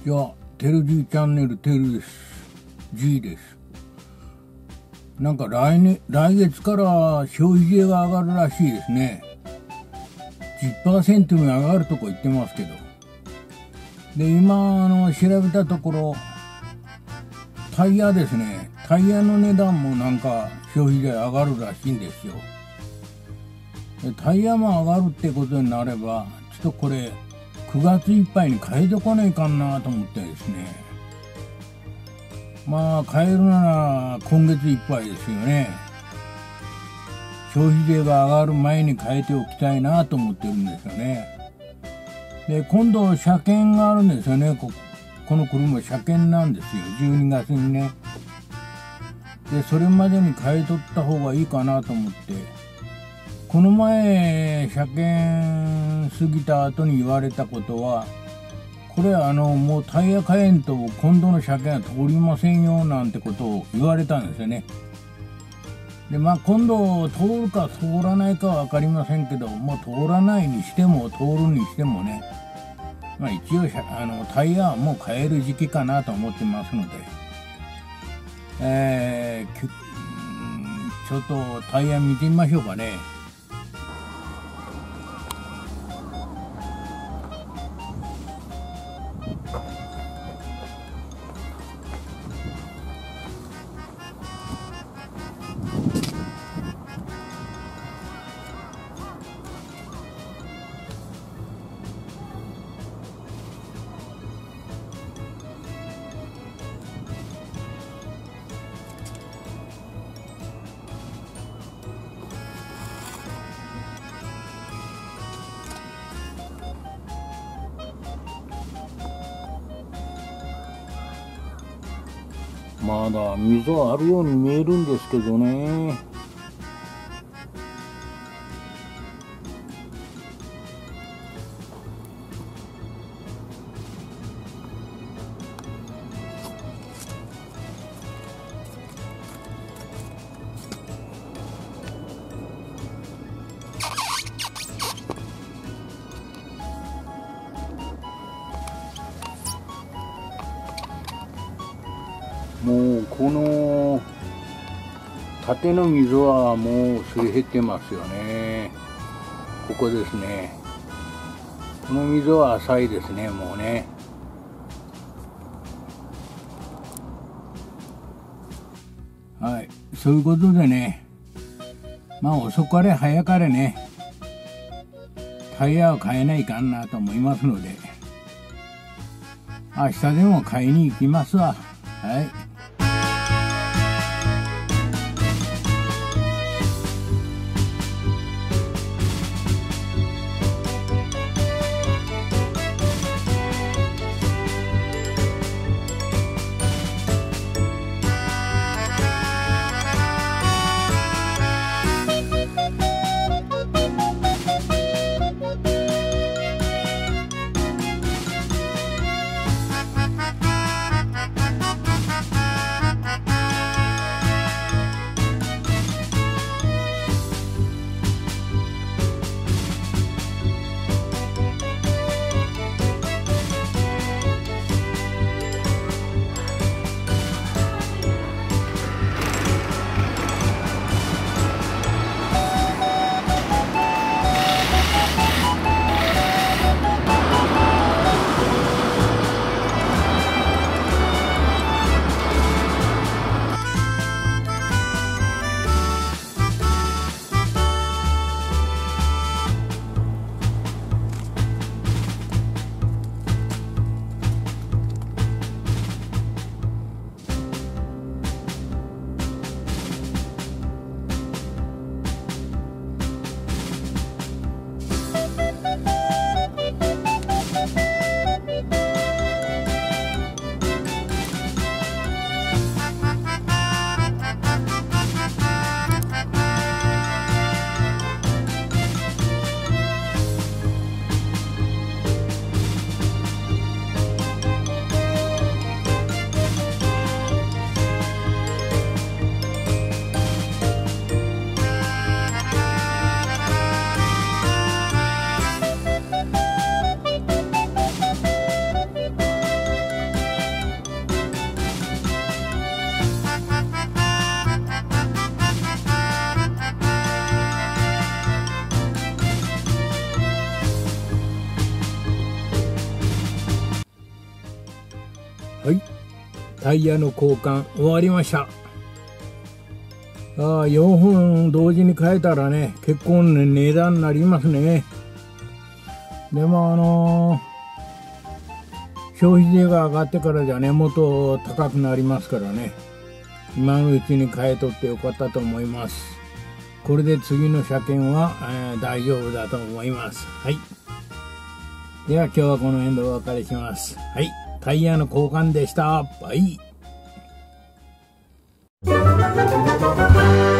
いや、テル G チャンネルテルです。G です。なんか来月から消費税が上がるらしいですね。10% に上がるとこ言ってますけど。で、今、調べたところ、タイヤですね。タイヤの値段もなんか消費税上がるらしいんですよ。でタイヤも上がるってことになれば、ちょっとこれ、9月いっぱいに変えとかないかんなと思ってですね。まあ、変えるなら今月いっぱいですよね。消費税が上がる前に変えておきたいなと思ってるんですよね。で、今度車検があるんですよね。この車車検なんですよ。12月にね。で、それまでに変えとった方がいいかなと思って。この前、車検過ぎた後に言われたことは、これもうタイヤ変えんと今度の車検は通りませんよなんてことを言われたんですよね。で、まあ今度通るか通らないかはわかりませんけど、もう通らないにしても通るにしてもね、まあ一応タイヤはもう変える時期かなと思ってますので、ちょっとタイヤ見てみましょうかね。まだ溝あるように見えるんですけどね。もうこの縦の溝はもうすり減ってますよね。ここですね。この溝は浅いですね、もうね。はい、そういうことでね、まあ遅かれ早かれね、タイヤを変えないかんなと思いますので、明日でも買いに行きますわ。はい。 はい、タイヤの交換終わりました。4本同時に変えたらね、結構ね、値段になりますね。でも消費税が上がってからじゃね、もっと高くなりますからね、今のうちに変えとってよかったと思います。これで次の車検は、大丈夫だと思います。はい。では今日はこの辺でお別れします。はい。タイヤの交換でした。バイ。